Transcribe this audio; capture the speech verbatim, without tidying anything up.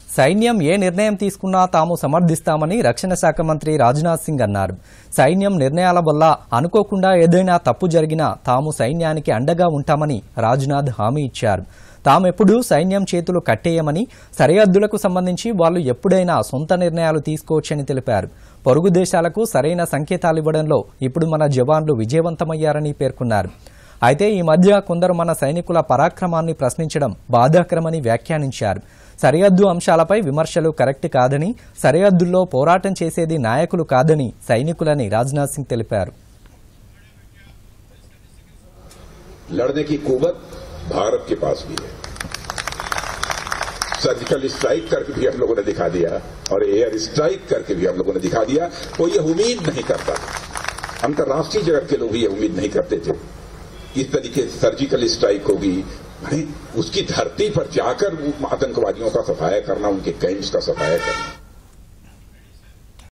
సైన్యం ఏ నిర్ణయం తీసుకున్నా తాము సమర్థిస్తామని రక్షణ శాఖ మంత్రి రాజ్నాథ్ సింగ్ అన్నారు. సైన్యం నిర్ణయాల వల్ల అనుకోకుండా ఏదైనా తప్పు జరిగినా తాము సైన్యానికి అండగా ఉంటామని రాజ్నాథ్ హామీ ఇచ్చారు. తామెప్పుడూ సైన్యం చేతులు కట్టేయమని, సరిహద్దులకు సంబంధించి వాళ్లు ఎప్పుడైనా సొంత నిర్ణయాలు తీసుకోవచ్చని తెలిపారు. పొరుగు దేశాలకు సరైన సంకేతాలివ్వడంలో ఇప్పుడు మన జవాన్లు విజయవంతమయ్యారని పేర్కొన్నారు. అయితే ఈ మధ్య కొందరు మన సైనికుల పరాక్రమాన్ని ప్రశ్నించడం బాధాకరమని వ్యాఖ్యానించారు. సరిహద్దు అంశాలపై విమర్శలు కరెక్ట్ కాదని, సరిహద్దుల్లో పోరాటం చేసేది నాయకులు కాదని సైనికులని రాజ్నాథ్ సింగ్ తెలిపారు. लड़ने की कुवत भारत के पास भी है. सर्जिकल स्ट्राइक करके भी हम लोगों ने दिखा दिया और एयर स्ट्राइक करके भी हम लोगों ने दिखा दिया. कोई ये उम्मीद नहीं करता, अंतर्राष्ट्रीय जगत के लोग ये उम्मीद नहीं करते थे इस तरीके से सर्जिकल स्ट्राइक होगी. भाई उसकी धरती पर जाकर आतंकवादियों का सफाया करना, उनके कैंप्स का सफाया करना.